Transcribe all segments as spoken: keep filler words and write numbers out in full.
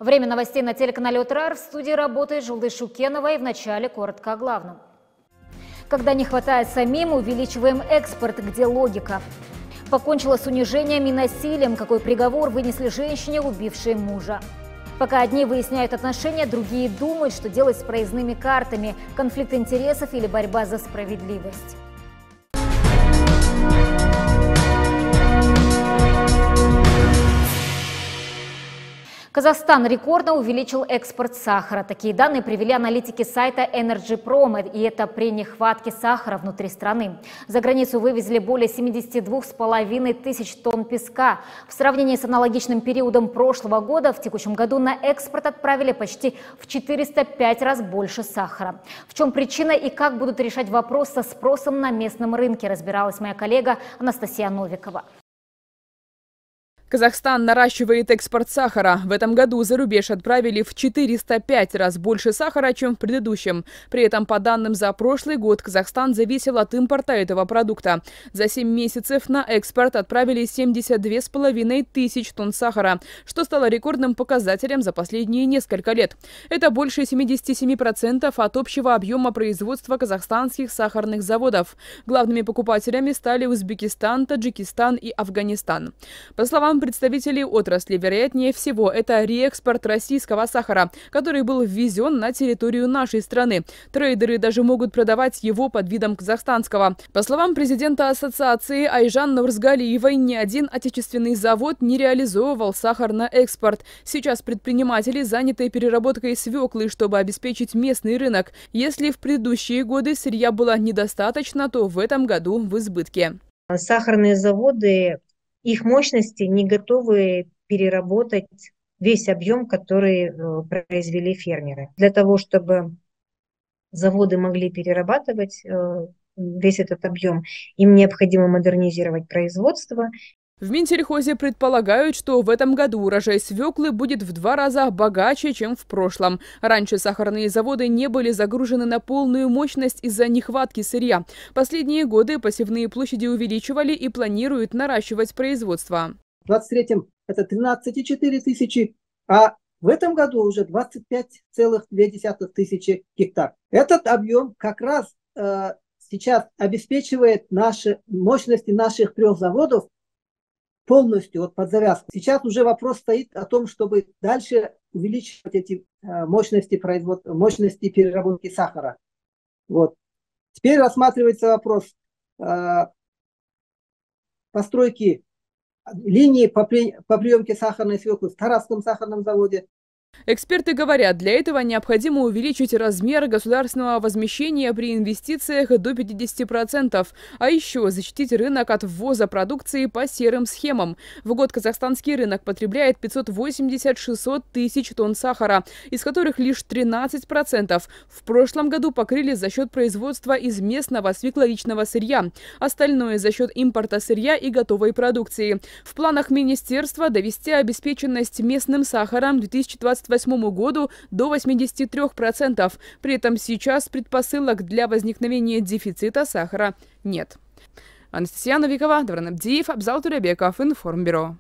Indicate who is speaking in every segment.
Speaker 1: Время новостей на телеканале ОТР. В студии работает Жулдыз Шукенова, и в начале коротко о главном. Когда не хватает самим, увеличиваем экспорт. Где логика? Покончила с унижением и насилием. Какой приговор вынесли женщине, убившей мужа? Пока одни выясняют отношения, другие думают, что делать с проездными картами. Конфликт интересов или борьба за справедливость. Казахстан рекордно увеличил экспорт сахара. Такие данные привели аналитики сайта Energy.Prom, и это при нехватке сахара внутри страны. За границу вывезли более семидесяти двух с половиной тысяч тонн песка. В сравнении с аналогичным периодом прошлого года, в текущем году на экспорт отправили почти в четыреста пять раз больше сахара. В чем причина и как будут решать вопрос со спросом на местном рынке, разбиралась моя коллега Анастасия Новикова.
Speaker 2: Казахстан наращивает экспорт сахара. В этом году за рубеж отправили в четыреста пять раз больше сахара, чем в предыдущем. При этом, по данным за прошлый год, Казахстан зависел от импорта этого продукта. За семь месяцев на экспорт отправили семьдесят две с половиной тысяч тонн сахара, что стало рекордным показателем за последние несколько лет. Это больше семидесяти семи процентов от общего объема производства казахстанских сахарных заводов. Главными покупателями стали Узбекистан, Таджикистан и Афганистан. По словам представителей отрасли, вероятнее всего, это реэкспорт российского сахара, который был ввезен на территорию нашей страны. Трейдеры даже могут продавать его под видом казахстанского. По словам президента ассоциации Айжан Нурзгалиевой, ни один отечественный завод не реализовывал сахар на экспорт. Сейчас предприниматели заняты переработкой свеклы, чтобы обеспечить местный рынок. Если в предыдущие годы сырья было недостаточно, то в этом году в избытке.
Speaker 3: Сахарные заводы, их мощности не готовы переработать весь объем, который произвели фермеры. Для того, чтобы заводы могли перерабатывать весь этот объем, им необходимо модернизировать производство.
Speaker 2: В Минсельхозе предполагают, что в этом году урожай свеклы будет в два раза богаче, чем в прошлом. Раньше сахарные заводы не были загружены на полную мощность из-за нехватки сырья. Последние годы посевные площади увеличивали и планируют наращивать производство.
Speaker 4: В двадцать третьем это тринадцать и четыре тысячи, а в этом году уже двадцать пять целых две десятых тысячи гектар. Этот объем как раз э, сейчас обеспечивает наши мощности наших трех заводов полностью вот под завязку. Сейчас уже вопрос стоит о том, чтобы дальше увеличивать эти мощности производства, мощности переработки сахара. Вот. Теперь рассматривается вопрос э, постройки линии по, при, по приемке сахарной свеклы в Тарасском сахарном заводе.
Speaker 2: Эксперты говорят, для этого необходимо увеличить размер государственного возмещения при инвестициях до пятидесяти процентов, а еще защитить рынок от ввоза продукции по серым схемам. В год казахстанский рынок потребляет пятьсот восемьдесят — шестьсот тысяч тонн сахара, из которых лишь тринадцать процентов в прошлом году покрыли за счет производства из местного свекловичного сырья, остальное за счет импорта сырья и готовой продукции. В планах министерства довести обеспеченность местным сахаром к две тысячи двадцать восьмому году до восьмидесяти трёх процентов. При этом сейчас предпосылок для возникновения дефицита сахара нет. Анастасия Новикова, Давран Абдиев, Абзал Туребеков, Информбюро.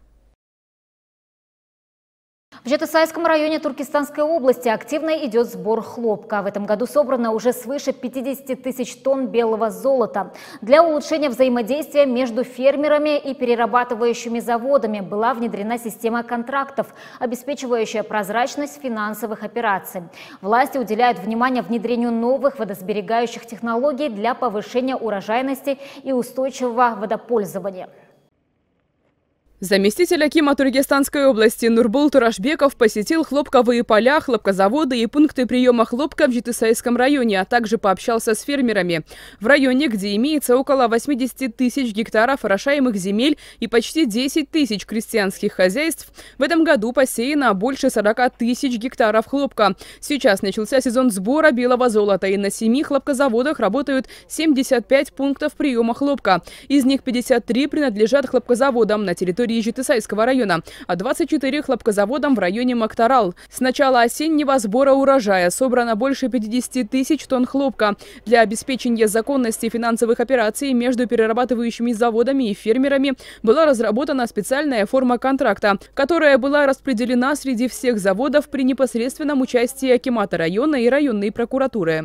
Speaker 1: В Жетысайском районе Туркестанской области активно идет сбор хлопка. В этом году собрано уже свыше пятидесяти тысяч тонн белого золота. Для улучшения взаимодействия между фермерами и перерабатывающими заводами была внедрена система контрактов, обеспечивающая прозрачность финансовых операций. Власти уделяют внимание внедрению новых водосберегающих технологий для повышения урожайности и устойчивого водопользования.
Speaker 2: Заместитель акима Туркестанской области Нурбул Турашбеков посетил хлопковые поля, хлопкозаводы и пункты приема хлопка в Жетысайском районе, а также пообщался с фермерами. В районе, где имеется около восьмидесяти тысяч гектаров орошаемых земель и почти десять тысяч крестьянских хозяйств, в этом году посеяно больше сорока тысяч гектаров хлопка. Сейчас начался сезон сбора белого золота, и на семи хлопкозаводах работают семьдесят пять пунктов приема хлопка. Из них пятьдесят три принадлежат хлопкозаводам на территории территории Житысайского района, а двадцать четыре хлопкозаводам в районе Мактарал. С начала осеннего сбора урожая собрано больше пятидесяти тысяч тонн хлопка. Для обеспечения законности финансовых операций между перерабатывающими заводами и фермерами была разработана специальная форма контракта, которая была распределена среди всех заводов при непосредственном участии акимата района и районной прокуратуры.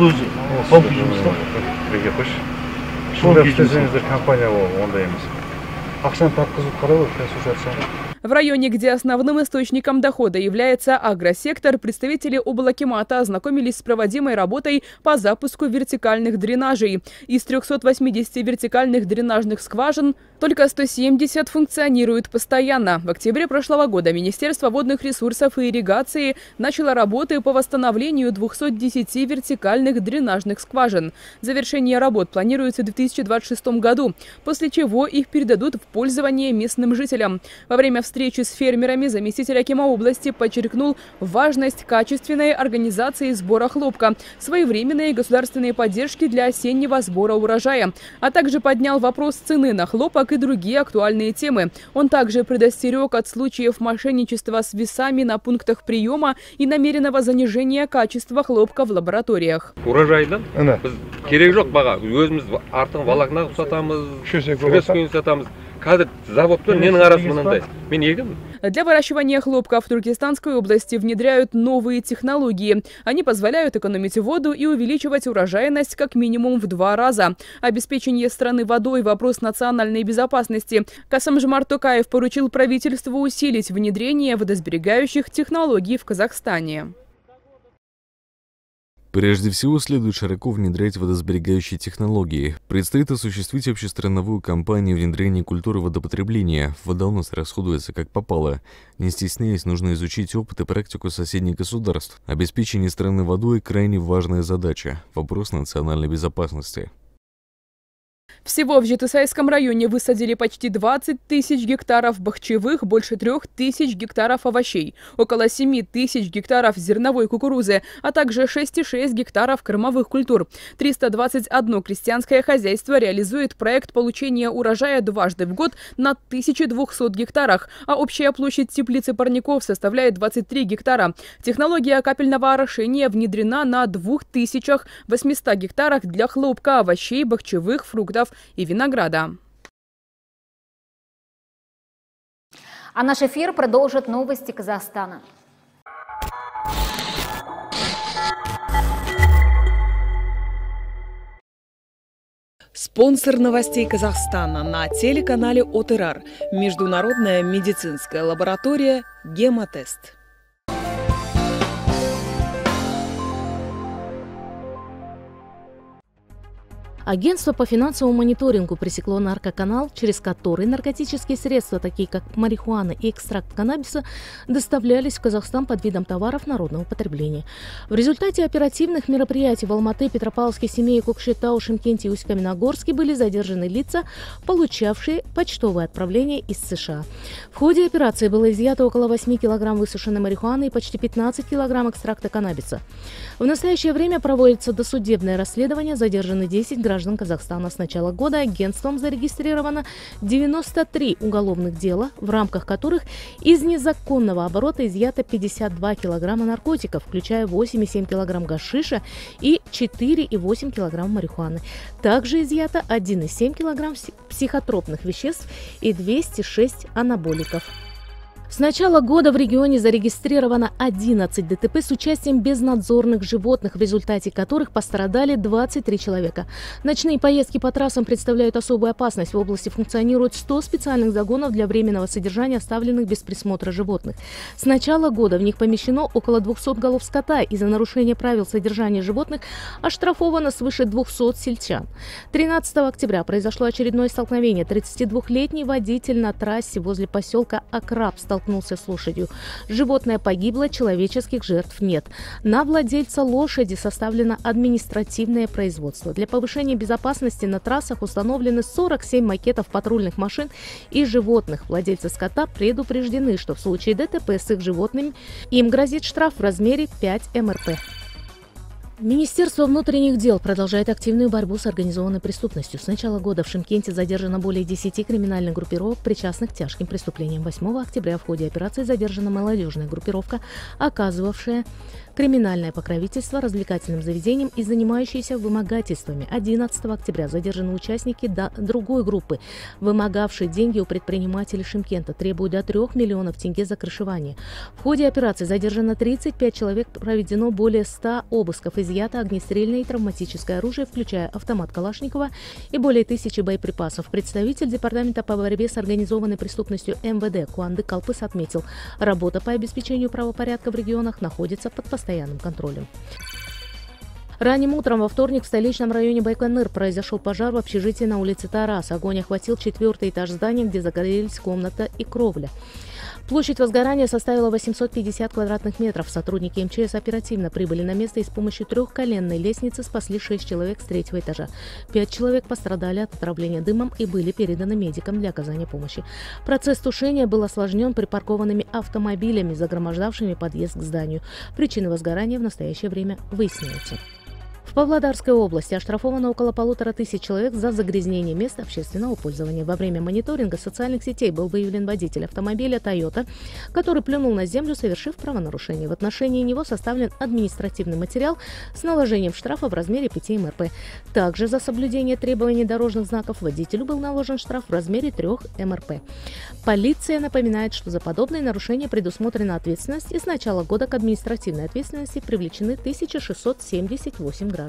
Speaker 2: В районе, где основным источником дохода является агросектор, представители облакимата ознакомились с проводимой работой по запуску вертикальных дренажей. Из трёхсот восьмидесяти вертикальных дренажных скважин только сто семьдесят функционируют постоянно. В октябре прошлого года Министерство водных ресурсов и ирригации начало работы по восстановлению двухсот десяти вертикальных дренажных скважин. Завершение работ планируется в две тысячи двадцать шестом году, после чего их передадут в пользование местным жителям. Во время встречи встречи с фермерами заместитель акима области подчеркнул важность качественной организации сбора хлопка, своевременной государственной поддержки для осеннего сбора урожая, а также поднял вопрос цены на хлопок и другие актуальные темы. Он также предостерег от случаев мошенничества с весами на пунктах приема и намеренного занижения качества хлопка в лабораториях.
Speaker 5: Урожайдан керек жоқ баға, өзіміз артын волокна сатамыз, креску сатамыз.
Speaker 2: Для выращивания хлопка в Туркестанской области внедряют новые технологии. Они позволяют экономить воду и увеличивать урожайность как минимум в два раза. Обеспечение страны водой – вопрос национальной безопасности. Касым-Жомарт Токаев поручил правительству усилить внедрение водосберегающих технологий в Казахстане.
Speaker 6: Прежде всего, следует широко внедрять водосберегающие технологии. Предстоит осуществить общестрановую кампанию внедрения культуры водопотребления. Вода у нас расходуется как попало. Не стесняясь, нужно изучить опыт и практику соседних государств. Обеспечение страны водой – крайне важная задача. Вопрос национальной безопасности.
Speaker 2: Всего в Житысайском районе высадили почти двадцать тысяч гектаров бахчевых, больше трех тысяч гектаров овощей, около семи тысяч гектаров зерновой кукурузы, а также шесть и шесть гектаров кормовых культур. триста двадцать одно крестьянское хозяйство реализует проект получения урожая дважды в год на тысяче двухсот гектарах, а общая площадь теплицы парников составляет двадцать три гектара. Технология капельного орошения внедрена на двух тысячах восьмистах гектарах для хлопка, овощей, бахчевых, фруктов и винограда.
Speaker 1: А наш эфир продолжит новости Казахстана.
Speaker 7: Спонсор новостей Казахстана на телеканале ОТРАР. Международная медицинская лаборатория «Гемотест».
Speaker 8: Агентство по финансовому мониторингу пресекло наркоканал, через который наркотические средства, такие как марихуана и экстракт каннабиса, доставлялись в Казахстан под видом товаров народного потребления. В результате оперативных мероприятий в Алматы, Петропавловске, Семее, Кокшетау, Шымкенте и Усть-Каменогорске были задержаны лица, получавшие почтовые отправления из США. В ходе операции было изъято около восьми килограмм высушенной марихуаны и почти пятнадцать килограмм экстракта каннабиса. В настоящее время проводится досудебное расследование, задержаны десять граждан Казахстана. С начала года агентством зарегистрировано девяносто три уголовных дела, в рамках которых из незаконного оборота изъято пятьдесят два килограмма наркотиков, включая восемь и семь килограмм гашиша и четыре и восемь килограмм марихуаны. Также изъято один и семь килограмм психотропных веществ и двести шесть анаболиков. С начала года в регионе зарегистрировано одиннадцать ДТП с участием безнадзорных животных, в результате которых пострадали двадцать три человека. Ночные поездки по трассам представляют особую опасность. В области функционирует сто специальных загонов для временного содержания оставленных без присмотра животных. С начала года в них помещено около двухсот голов скота. Из-за нарушения правил содержания животных оштрафовано свыше двухсот сельчан. тринадцатого октября произошло очередное столкновение. тридцатидвухлетний водитель на трассе возле поселка Акраб столкнулся с лошадью. Животное погибло, человеческих жертв нет. На владельца лошади составлено административное производство. Для повышения безопасности на трассах установлены сорок семь макетов патрульных машин и животных. Владельцы скота предупреждены, что в случае ДТП с их животными им грозит штраф в размере пять эм эр пэ. Министерство внутренних дел продолжает активную борьбу с организованной преступностью. С начала года в Шымкенте задержано более десяти криминальных группировок, причастных к тяжким преступлениям. восьмого октября в ходе операции задержана молодежная группировка, оказывавшая криминальное покровительство развлекательным заведениям и занимающиеся вымогательствами. одиннадцатого октября задержаны участники другой группы, вымогавшие деньги у предпринимателей Шымкента, требуя до трех миллионов тенге за крышевание. В ходе операции задержано тридцать пять человек, проведено более ста обысков, изъято огнестрельное и травматическое оружие, включая автомат Калашникова и более тысячи боеприпасов. Представитель Департамента по борьбе с организованной преступностью эм вэ дэ Куанды Калпыс отметил, работа по обеспечению правопорядка в регионах находится под постоянным контролем. Ранним утром во вторник в столичном районе Байконур произошел пожар в общежитии на улице Тарас. Огонь охватил четвертый этаж здания, где загорелись комната и кровля. Площадь возгорания составила восемьсот пятьдесят квадратных метров. Сотрудники эм че эс оперативно прибыли на место и с помощью трехколенной лестницы спасли шесть человек с третьего этажа. Пять человек пострадали от отравления дымом и были переданы медикам для оказания помощи. Процесс тушения был осложнен припаркованными автомобилями, загромождавшими подъезд к зданию. Причины возгорания в настоящее время выясняются. В Павлодарской области оштрафовано около полутора тысяч человек за загрязнение мест общественного пользования. Во время мониторинга социальных сетей был выявлен водитель автомобиля Toyota, который плюнул на землю, совершив правонарушение. В отношении него составлен административный материал с наложением штрафа в размере пяти эм эр пэ. Также за соблюдение требований дорожных знаков водителю был наложен штраф в размере трех эм эр пэ. Полиция напоминает, что за подобные нарушения предусмотрена ответственность, и с начала года к административной ответственности привлечены тысяча шестьсот семьдесят восемь граждан.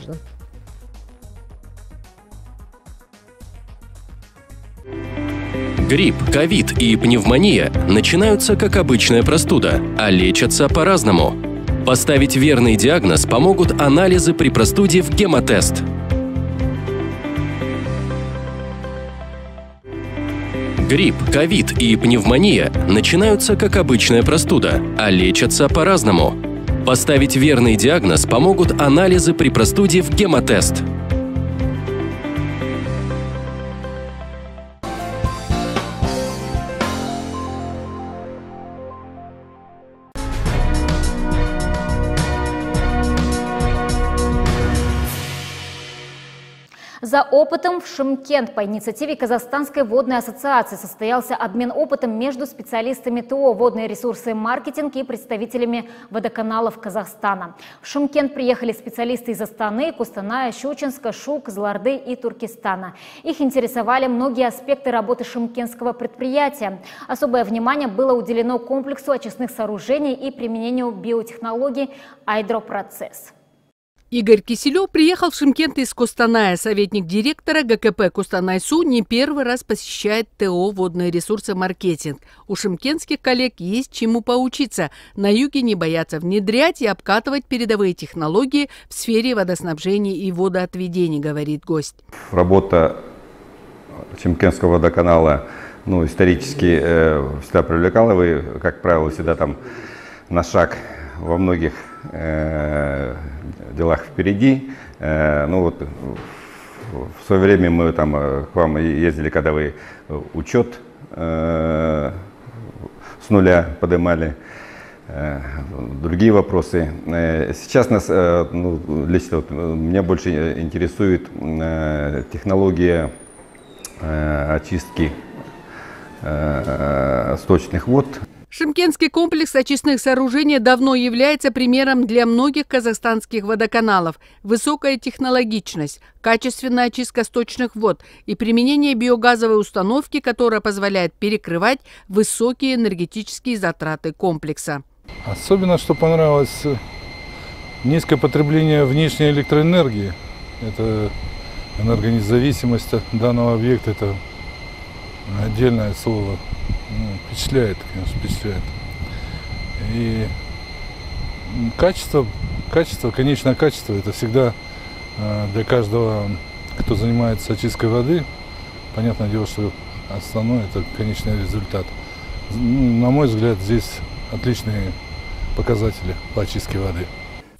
Speaker 9: Грипп, ковид и пневмония начинаются как обычная простуда, а лечатся по-разному. Поставить верный диагноз помогут анализы при простуде в гемотест. Грипп, ковид и пневмония начинаются как обычная простуда, а лечатся по-разному. Поставить верный диагноз помогут анализы при простуде в гемотест.
Speaker 1: За опытом в Шымкент по инициативе Казахстанской водной ассоциации состоялся обмен опытом между специалистами ТО «Водные ресурсы маркетинг» и представителями водоканалов Казахстана. В Шымкент приехали специалисты из Астаны, Кустаная, Щучинска, Шу, Кызылорды и Туркестана. Их интересовали многие аспекты работы шымкентского предприятия. Особое внимание было уделено комплексу очистных сооружений и применению биотехнологий «Айдропроцесс».
Speaker 10: Игорь Киселев приехал в Шымкент из Кустаная. Советник директора гэ ка пэ «Кустанай-Су» не первый раз посещает ТО «Водные ресурсы маркетинг». У шымкентских коллег есть чему поучиться. На юге не боятся внедрять и обкатывать передовые технологии в сфере водоснабжения и водоотведения, говорит гость.
Speaker 11: Работа Шымкентского водоканала ну, исторически э, всегда привлекала. Вы, как правило, всегда там на шаг во многих э, делах впереди. Э, ну вот в свое время мы там к вам ездили, когда вы учет э, с нуля поднимали, э, другие вопросы. Э, сейчас нас, э, ну, лично вот, меня больше интересует э, технология э, очистки э, сточных вод.
Speaker 10: Шымкентский комплекс очистных сооружений давно является примером для многих казахстанских водоканалов. Высокая технологичность, качественная очистка сточных вод и применение биогазовой установки, которая позволяет перекрывать высокие энергетические затраты комплекса.
Speaker 12: Особенно, что понравилось, низкое потребление внешней электроэнергии. Это энергонезависимость от данного объекта, это отдельное слово. Ну, впечатляет, конечно, впечатляет. И качество, качество, конечное качество, это всегда для каждого, кто занимается очисткой воды, понятное дело, что основное это конечный результат. Ну, на мой взгляд, здесь отличные показатели по очистке воды.
Speaker 10: В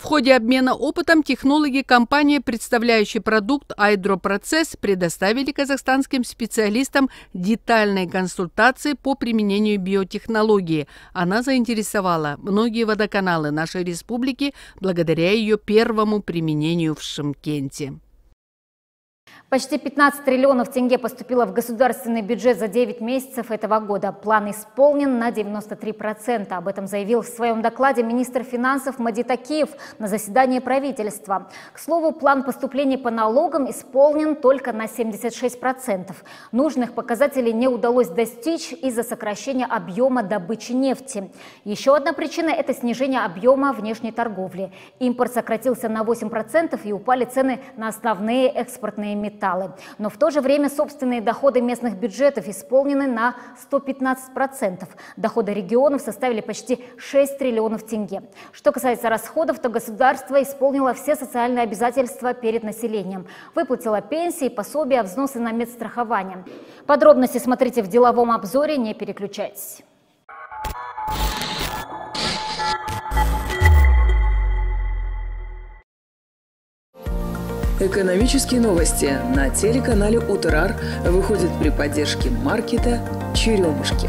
Speaker 10: В ходе обмена опытом технологи компании, представляющей продукт «Айдропроцесс», предоставили казахстанским специалистам детальные консультации по применению биотехнологии. Она заинтересовала многие водоканалы нашей республики благодаря ее первому применению в Шымкенте.
Speaker 1: Почти пятнадцать триллионов тенге поступило в государственный бюджет за девять месяцев этого года. План исполнен на девяносто три процента. Об этом заявил в своем докладе министр финансов Мадит Акиев на заседании правительства. К слову, план поступлений по налогам исполнен только на семьдесят шесть процентов. Нужных показателей не удалось достичь из-за сокращения объема добычи нефти. Еще одна причина – это снижение объема внешней торговли. Импорт сократился на восемь процентов и упали цены на основные экспортные металлы. Но в то же время собственные доходы местных бюджетов исполнены на сто пятнадцать процентов. Доходы регионов составили почти шесть триллионов тенге. Что касается расходов, то государство исполнило все социальные обязательства перед населением. Выплатило пенсии, пособия, взносы на медстрахование. Подробности смотрите в деловом обзоре, не переключайтесь.
Speaker 13: Экономические новости на телеканале ОТРАР выходят при поддержке маркета «Черемушки».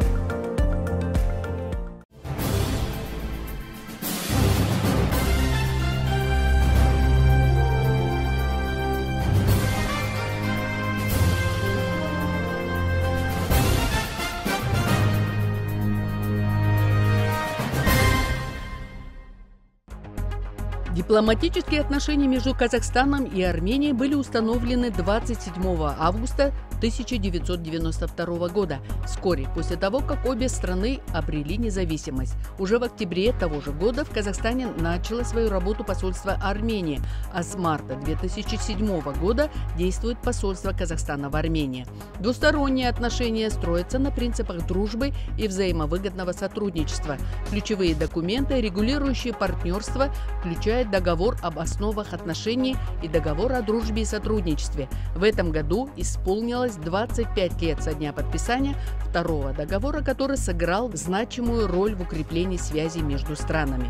Speaker 10: Дипломатические отношения между Казахстаном и Арменией были установлены двадцать седьмого августа тысяча девятьсот девяносто второго года, вскоре после того, как обе страны обрели независимость. Уже в октябре того же года в Казахстане начало свою работу посольство Армении, а с марта две тысячи седьмого года действует посольство Казахстана в Армении. Двусторонние отношения строятся на принципах дружбы и взаимовыгодного сотрудничества. Ключевые документы, регулирующие партнерство, включают договор об основах отношений и договор о дружбе и сотрудничестве. В этом году исполнилось двадцать пять лет со дня подписания второго договора, который сыграл значимую роль в укреплении связей между странами.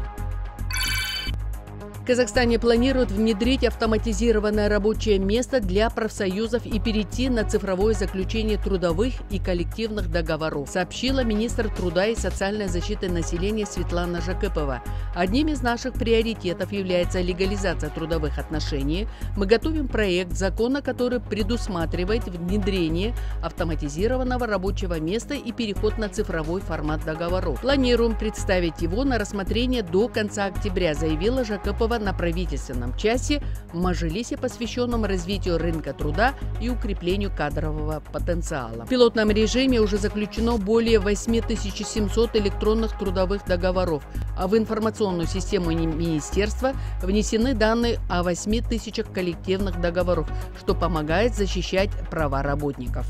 Speaker 10: В Казахстане планируют внедрить автоматизированное рабочее место для профсоюзов и перейти на цифровое заключение трудовых и коллективных договоров, сообщила министр труда и социальной защиты населения Светлана Жакепова. Одним из наших приоритетов является легализация трудовых отношений. Мы готовим проект закона, который предусматривает внедрение автоматизированного рабочего места и переход на цифровой формат договоров. Планируем представить его на рассмотрение до конца октября, заявила Жакепова на правительственном часе в Мажилисе, посвященном развитию рынка труда и укреплению кадрового потенциала. В пилотном режиме уже заключено более восьми тысяч семисот электронных трудовых договоров, а в информационную систему министерства внесены данные о восьми тысячах коллективных договоров, что помогает защищать права работников.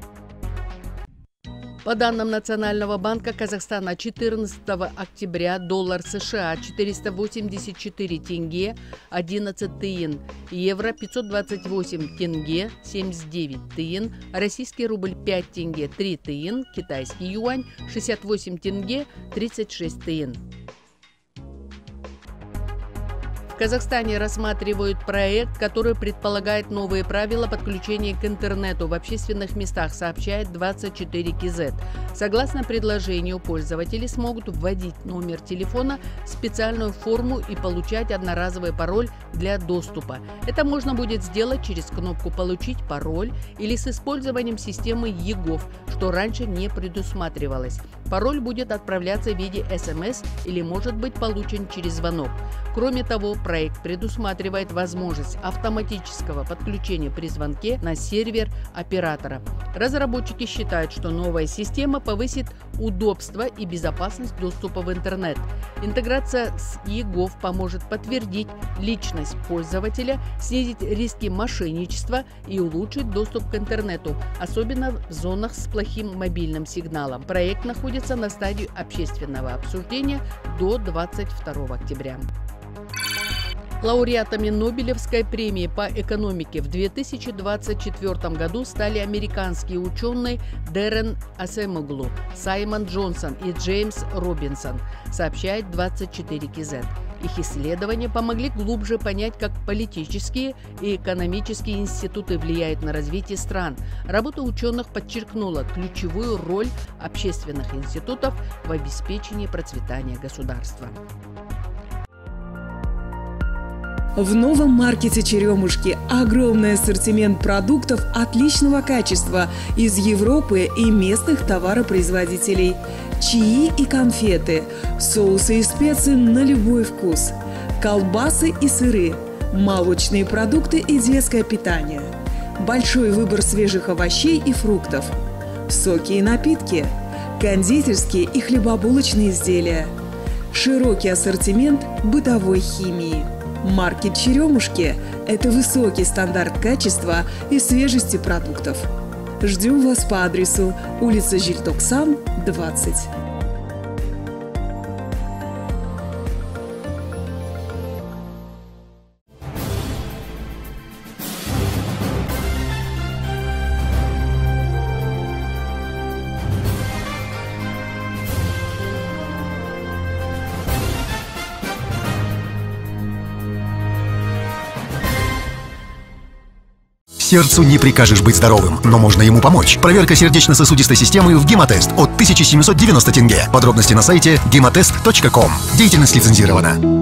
Speaker 10: По данным Национального банка Казахстана, четырнадцатого октября доллар США четыреста восемьдесят четыре тенге одиннадцать тыин, евро пятьсот двадцать восемь тенге семьдесят девять тыин, российский рубль пять тенге три тыин, китайский юань шестьдесят восемь тенге тридцать шесть тыин. В Казахстане рассматривают проект, который предполагает новые правила подключения к интернету в общественных местах, сообщает двадцать четыре кей-зет. Согласно предложению, пользователи смогут вводить номер телефона в специальную форму и получать одноразовый пароль для доступа. Это можно будет сделать через кнопку «Получить пароль» или с использованием системы ЕГОВ, что раньше не предусматривалось. Пароль будет отправляться в виде эс эм эс или может быть получен через звонок. Кроме того, проект предусматривает возможность автоматического подключения при звонке на сервер оператора. Разработчики считают, что новая система повысит удобство и безопасность доступа в интернет. Интеграция с ЕГОВ поможет подтвердить личность пользователя, снизить риски мошенничества и улучшить доступ к интернету, особенно в зонах с плохим мобильным сигналом. Проект находится на стадии общественного обсуждения до двадцать второго октября. Лауреатами Нобелевской премии по экономике в две тысячи двадцать четвёртом году стали американские ученые Дэрен Асемоглу, Саймон Джонсон и Джеймс Робинсон, сообщает двадцать четыре кей-зет. Их исследования помогли глубже понять, как политические и экономические институты влияют на развитие стран. Работа ученых подчеркнула ключевую роль общественных институтов в обеспечении процветания государства.
Speaker 13: В новом маркете «Черемушки» огромный ассортимент продуктов отличного качества из Европы и местных товаропроизводителей. Чаи и конфеты, соусы и специи на любой вкус, колбасы и сыры, молочные продукты и детское питание, большой выбор свежих овощей и фруктов, соки и напитки, кондитерские и хлебобулочные изделия, широкий ассортимент бытовой химии. Маркет «Черемушки» – это высокий стандарт качества и свежести продуктов. Ждем вас по адресу улица Жильтоксан, двадцать.
Speaker 14: Сердцу не прикажешь быть здоровым, но можно ему помочь. Проверка сердечно-сосудистой системы в Гемотест от тысячи семисот девяноста тенге. Подробности на сайте гемотест точка ком. Деятельность лицензирована.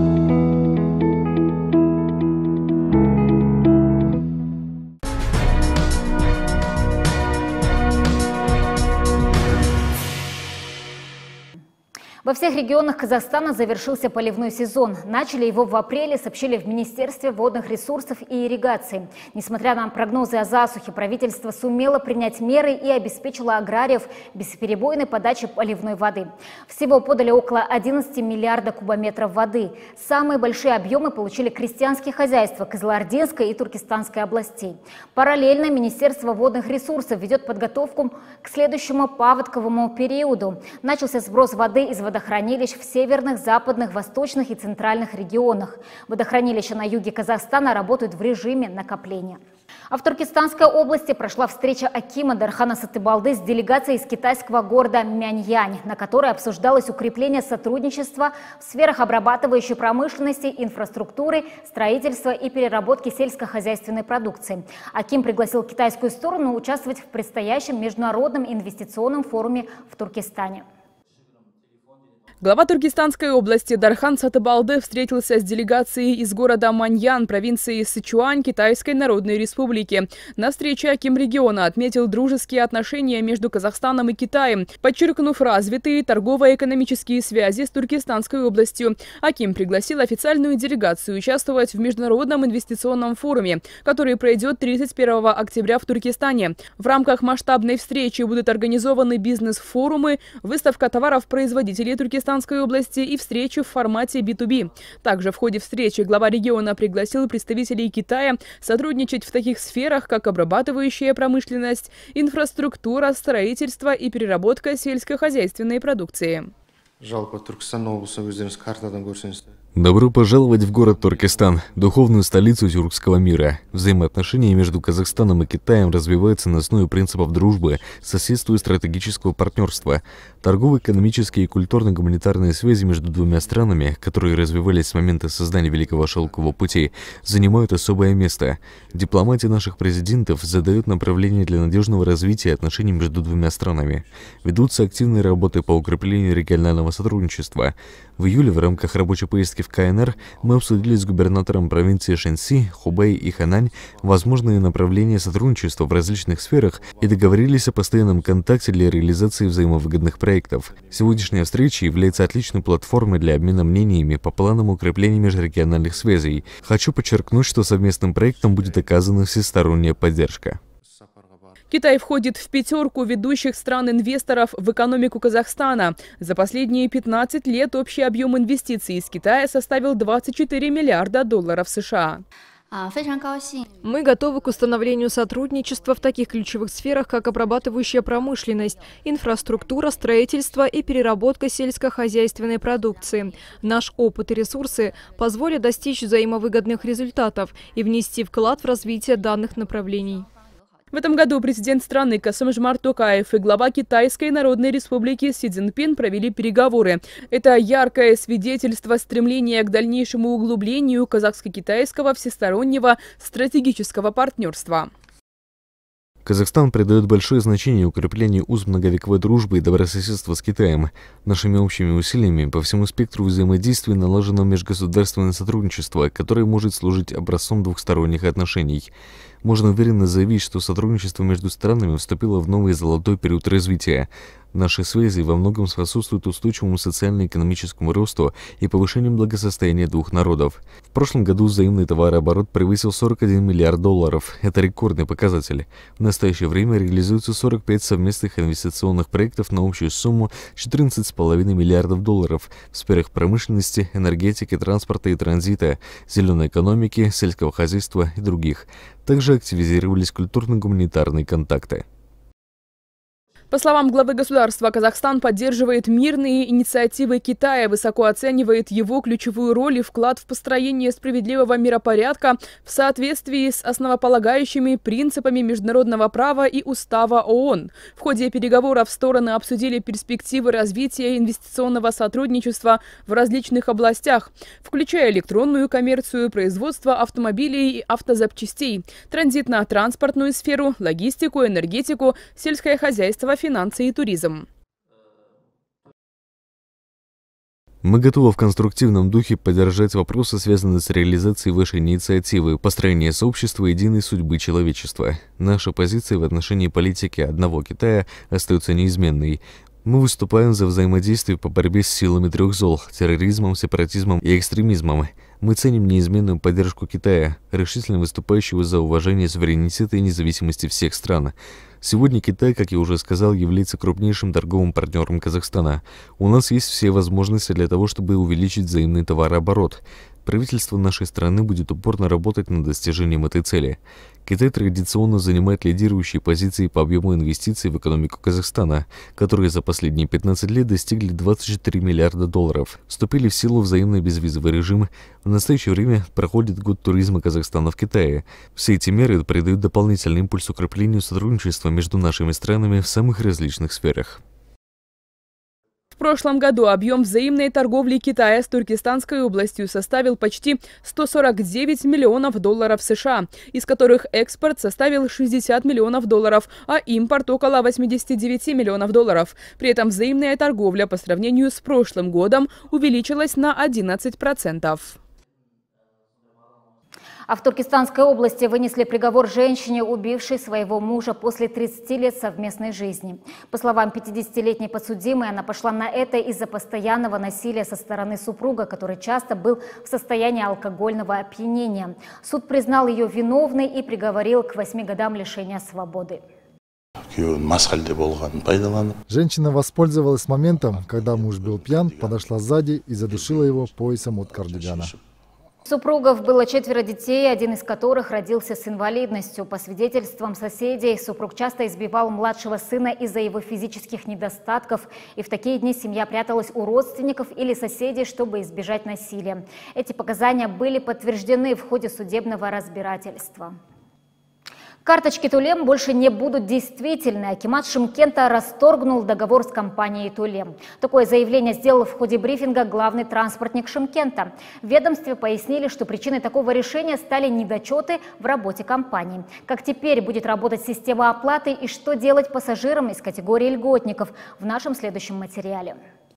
Speaker 1: Во всех регионах Казахстана завершился поливной сезон. Начали его в апреле, сообщили в Министерстве водных ресурсов и ирригации. Несмотря на прогнозы о засухе, правительство сумело принять меры и обеспечило аграриев бесперебойной подачей поливной воды. Всего подали около одиннадцати миллиардов кубометров воды. Самые большие объемы получили крестьянские хозяйства Кызылординской и Туркестанской областей. Параллельно Министерство водных ресурсов ведет подготовку к следующему паводковому периоду. Начался сброс воды из водохранилищ в северных, западных, восточных и центральных регионах. Водохранилища на юге Казахстана работают в режиме накопления. А в Туркестанской области прошла встреча акима Дархана Сатыбалды с делегацией из китайского города Мяньянь, на которой обсуждалось укрепление сотрудничества в сферах обрабатывающей промышленности, инфраструктуры, строительства и переработки сельскохозяйственной продукции. Аким пригласил китайскую сторону участвовать в предстоящем международном инвестиционном форуме в Туркестане.
Speaker 2: Глава Туркестанской области Дархан Сатыбалды встретился с делегацией из города Маньян, провинции Сычуань, Китайской Народной Республики. На встрече аким региона отметил дружеские отношения между Казахстаном и Китаем, подчеркнув развитые торгово-экономические связи с Туркестанской областью. Аким пригласил официальную делегацию участвовать в международном инвестиционном форуме, который пройдет тридцать первого октября в Туркестане. В рамках масштабной встречи будут организованы бизнес-форумы, выставка товаров производителей Туркестана области и встречи в формате би ту би. Также в ходе встречи глава региона пригласил представителей Китая сотрудничать в таких сферах, как обрабатывающая промышленность, инфраструктура, строительство и переработка сельскохозяйственной продукции.
Speaker 6: Добро пожаловать в город Туркестан, духовную столицу тюркского мира. Взаимоотношения между Казахстаном и Китаем развиваются на основе принципов дружбы, соседства и стратегического партнерства. Торгово-экономические и культурно-гуманитарные связи между двумя странами, которые развивались с момента создания Великого Шелкового пути, занимают особое место. Дипломатия наших президентов задает направление для надежного развития отношений между двумя странами. Ведутся активные работы по укреплению регионального сотрудничества. В июле в рамках рабочей поездки в ка эн эр мы обсудили с губернатором провинции Шэньси, Хубэй и Хэнань возможные направления сотрудничества в различных сферах и договорились о постоянном контакте для реализации взаимовыгодных проектов. Сегодняшняя встреча является отличной платформой для обмена мнениями по планам укрепления межрегиональных связей. Хочу подчеркнуть, что совместным проектом будет оказана всесторонняя поддержка.
Speaker 2: Китай входит в пятерку ведущих стран-инвесторов в экономику Казахстана. За последние пятнадцать лет общий объем инвестиций из Китая составил двадцать четыре миллиарда долларов США.
Speaker 15: Мы готовы к установлению сотрудничества в таких ключевых сферах, как обрабатывающая промышленность, инфраструктура, строительство и переработка сельскохозяйственной продукции. Наш опыт и ресурсы позволят достичь взаимовыгодных результатов и внести вклад в развитие данных направлений.
Speaker 2: В этом году президент страны Касым-Жомарт Токаев и глава Китайской Народной Республики Си Цзиньпин провели переговоры. Это яркое свидетельство стремления к дальнейшему углублению казахско-китайского всестороннего стратегического партнерства.
Speaker 6: Казахстан придает большое значение укреплению уз многовековой дружбы и добрососедства с Китаем. Нашими общими усилиями по всему спектру взаимодействия налажено межгосударственное сотрудничество, которое может служить образцом двухсторонних отношений. Можно уверенно заявить, что сотрудничество между странами вступило в новый золотой период развития. Наши связи во многом способствуют устойчивому социально-экономическому росту и повышению благосостояния двух народов. В прошлом году взаимный товарооборот превысил сорок один миллиард долларов. Это рекордный показатель. В настоящее время реализуется сорок пять совместных инвестиционных проектов на общую сумму четырнадцать с половиной миллиардов долларов в сферах промышленности, энергетики, транспорта и транзита, зеленой экономики, сельского хозяйства и других. Также активизировались культурно-гуманитарные контакты.
Speaker 2: По словам главы государства, Казахстан поддерживает мирные инициативы Китая, высоко оценивает его ключевую роль и вклад в построение справедливого миропорядка в соответствии с основополагающими принципами международного права и Устава ООН. В ходе переговоров стороны обсудили перспективы развития инвестиционного сотрудничества в различных областях, включая электронную коммерцию, производство автомобилей и автозапчастей, транзитно-транспортную сферу, логистику, энергетику, сельское хозяйство, финансы и туризм.
Speaker 6: Мы готовы в конструктивном духе поддержать вопросы, связанные с реализацией вашей инициативы построения сообщества единой судьбы человечества. Наша позиция в отношении политики одного Китая остается неизменной. Мы выступаем за взаимодействие по борьбе с силами трех зол – терроризмом, сепаратизмом и экстремизмом. Мы ценим неизменную поддержку Китая, решительно выступающего за уважение суверенитета и независимости всех стран. Сегодня Китай, как я уже сказал, является крупнейшим торговым партнером Казахстана. У нас есть все возможности для того, чтобы увеличить взаимный товарооборот. Правительство нашей страны будет упорно работать над достижением этой цели. Китай традиционно занимает лидирующие позиции по объему инвестиций в экономику Казахстана, которые за последние пятнадцать лет достигли двадцать четыре миллиарда долларов. Вступили в силу взаимный безвизовый режим. В настоящее время проходит год туризма Казахстана в Китае. Все эти меры придают дополнительный импульс укреплению сотрудничества между нашими странами в самых различных сферах.
Speaker 2: В прошлом году объем взаимной торговли Китая с Туркестанской областью составил почти сто сорок девять миллионов долларов США, из которых экспорт составил шестьдесят миллионов долларов, а импорт около восьмидесяти девяти миллионов долларов. При этом взаимная торговля по сравнению с прошлым годом увеличилась на одиннадцать процентов.
Speaker 1: А в Туркестанской области вынесли приговор женщине, убившей своего мужа после тридцати лет совместной жизни. По словам пятидесятилетней подсудимой, она пошла на это из-за постоянного насилия со стороны супруга, который часто был в состоянии алкогольного опьянения. Суд признал ее виновной и приговорил к восьми годам лишения свободы.
Speaker 16: Женщина воспользовалась моментом, когда муж был пьян, подошла сзади и задушила его поясом от кардигана.
Speaker 1: У супругов было четверо детей, один из которых родился с инвалидностью. По свидетельствам соседей, супруг часто избивал младшего сына из-за его физических недостатков. И в такие дни семья пряталась у родственников или соседей, чтобы избежать насилия. Эти показания были подтверждены в ходе судебного разбирательства. Карточки Тулем больше не будут действительны. Акимат Шымкента расторгнул договор с компанией Тулем. Такое заявление сделал в ходе брифинга главный транспортник Шымкента. В ведомстве пояснили, что причиной такого решения стали недочеты в работе компании. Как теперь будет работать система оплаты и что делать пассажирам из категории льготников в нашем следующем материале.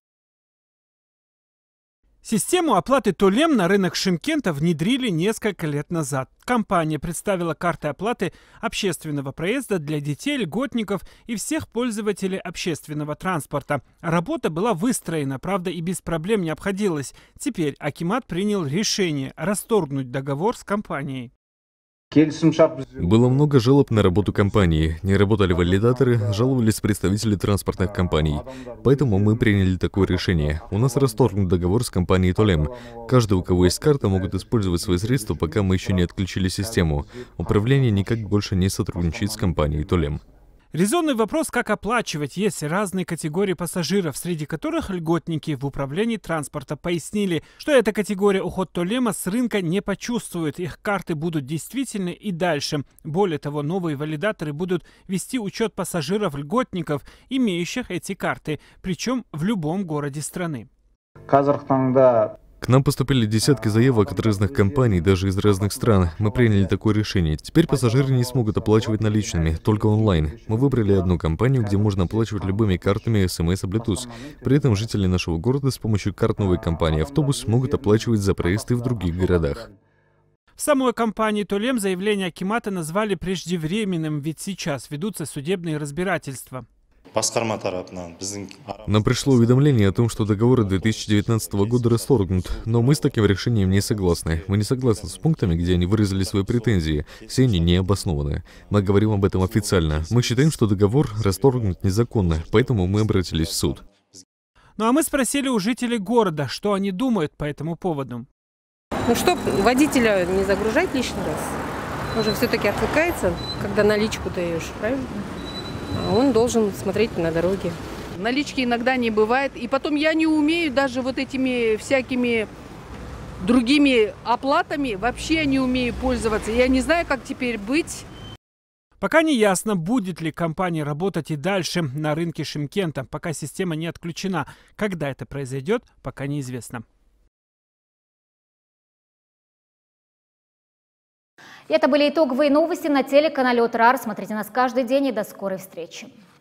Speaker 17: Систему оплаты Тулем на рынок Шымкента внедрили несколько лет назад. Компания представила карты оплаты общественного проезда для детей, льготников и всех пользователей общественного транспорта. Работа была выстроена, правда, и без проблем не обходилась. Теперь акимат принял решение расторгнуть договор с компанией.
Speaker 6: Было много жалоб на работу компании. Не работали валидаторы, жаловались представители транспортных компаний. Поэтому мы приняли такое решение. У нас расторгнут договор с компанией Тулем. Каждый, у кого есть карта, могут использовать свои средства, пока мы еще не отключили систему. Управление никак больше не сотрудничает с компанией Тулем.
Speaker 17: Резонный вопрос, как оплачивать. Есть разные категории пассажиров, среди которых льготники. В управлении транспорта пояснили, что эта категория уход Толема с рынка не почувствует. Их карты будут действительны и дальше. Более того, новые валидаторы будут вести учет пассажиров-льготников, имеющих эти карты, причем в любом городе страны.
Speaker 6: К нам поступили десятки заявок от разных компаний, даже из разных стран. Мы приняли такое решение. Теперь пассажиры не смогут оплачивать наличными, только онлайн. Мы выбрали одну компанию, где можно оплачивать любыми картами СМС и Bluetooth. При этом жители нашего города с помощью карт новой компании «Автобус» могут оплачивать за проезды в других городах.
Speaker 17: В самой компании Толем заявление акимата назвали преждевременным, ведь сейчас ведутся судебные разбирательства.
Speaker 6: Нам пришло уведомление о том, что договор две тысячи девятнадцатого года расторгнут, но мы с таким решением не согласны. Мы не согласны с пунктами, где они выразили свои претензии. Все они не обоснованы. Мы говорим об этом официально. Мы считаем, что договор расторгнут незаконно, поэтому мы обратились в суд.
Speaker 17: Ну а мы спросили у жителей города, что они думают по этому поводу.
Speaker 18: Ну что, водителя не загружать лишний раз? Он же все-таки отвлекается, когда наличку даешь, правильно? Он должен смотреть на дороге.
Speaker 10: Налички иногда не бывает. И потом я не умею даже вот этими всякими другими оплатами. Вообще не умею пользоваться. Я не знаю, как теперь быть.
Speaker 17: Пока не ясно, будет ли компания работать и дальше на рынке Шымкента. Пока система не отключена. Когда это произойдет, пока неизвестно.
Speaker 1: Это были итоговые новости на телеканале ОТРАР. Смотрите нас каждый день и до скорой встречи.